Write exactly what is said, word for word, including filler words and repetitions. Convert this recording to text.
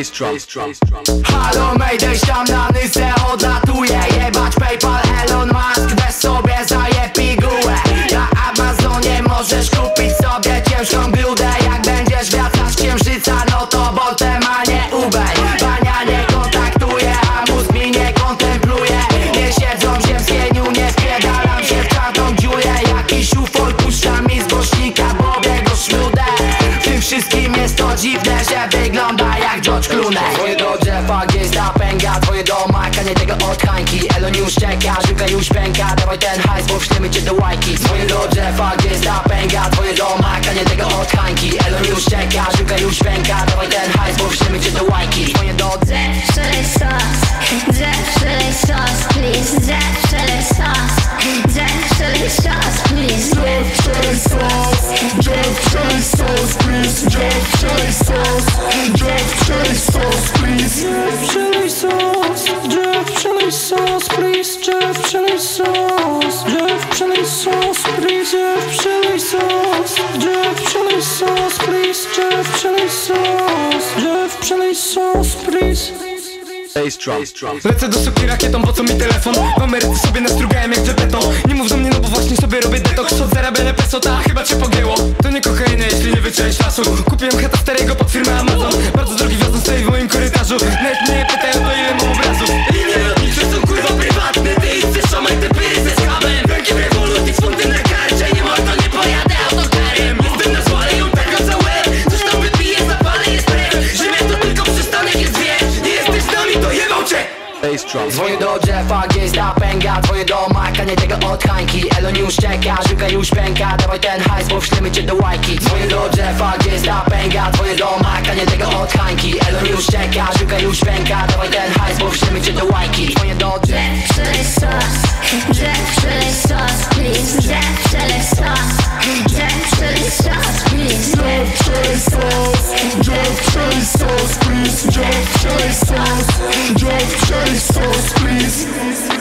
Halo Mayday, tam na nysę odlatuje. Jebać PayPal, Elon Musk, weź sobie zaje pigułę. Na Amazonie możesz kupić sobie ciężką grudę. Jak będziesz wracać z księżyca, no to Boltem, a nie Ubej. Pania nie kontaktuje, a mózg mi nie kontempluje. Nie siedzą w ziemskieniu, nie spierdalam się w czarną dziurę. Jakiś ufol puszcza mi z głośnika, bo biegł szludę. W tym wszystkim jest to dziwne, że wygląda jak George Clooney. Twoje do Jeffa, gdzie jest ta pęga? Twoje do Marka, nie tego od Hańki. Elon już czeka, żyłka już pęka. Dawaj ten hajs, bo wślemy cię do łajki. Twoje do Jeffa, gdzie jest ta pęga? Twoje do Marka, nie tego od Hańki. Elon już czeka, żyłka już pęka. Dawaj ten hajs, bo wślemy cię do łajki. Twoje do Jeff Przelej sos, Jeff Przelej sos, please. Jeff Przelej sos, Jeff Przelej sos, please. Jeff Przelej sos, Jeff Przelej sos, please. Jeff Przelej sos, Jeff Przelej sos, please. Jeff Przelej sos, Jeff Przelej sos, please. Jeff Przelej sos, Jeff Przelej sos, please. Jeff Przelej sos, Jeff Przelej sos, please. Jeff Przelej sos, Jeff Przelej sos, please. Lecę do Soki rakietą, po co mi telefon? W Ameryce sobie nastrugałem jak beton. Nie mów do mnie, no bo właśnie sobie robię detoks. Od zarabiania peso, ta chyba cię pogięło. To nie kokaina, jeśli nie wyczaisz lasu. Kupiłem chata starego pod firmę Amazon. Bardzo drogi wjazd stoi w moim korytarzu. Nawet mnie pytają, do ile mam obrazów. Linie lotnicze są kurwa prywatne. Ty chcesz szamaj te pyry ze skawem. Wielkim rewolucji z funtem na karcie. Nie mordo, nie pojadę autokarem. Jestem na zło, ale ją taka za łeb. Coś tam wypiję, zapalę jest brew. Ziemia to tylko przystanek jest wieś. Nie jesteś z nami, to jebał cię. Dzwonię do Jeffa, gdzie jest ta pęga? Twoje do Marka, nie tego od Hańki. Elon już czeka, żyłka już pęka. Dawaj ten hajs, bo wślemy cię do łajki. Dzwonię do Jeffa, gdzie jest ta pęga? Twoje do Marka, nie tego od Hańki. Elon już czeka, żyłka już pęka. Dawaj ten hajs, bo wślemy cię do łajki. Dzwonię do Jeff Przelej sos, Jeff Przelej sos, please. Jeff Przelej sos, Jeff Przelej sos, please. Jeff Przelej sos, Jeff Przelej sos, please. Jeff Przelej sos, Jeff Przelej sos, please.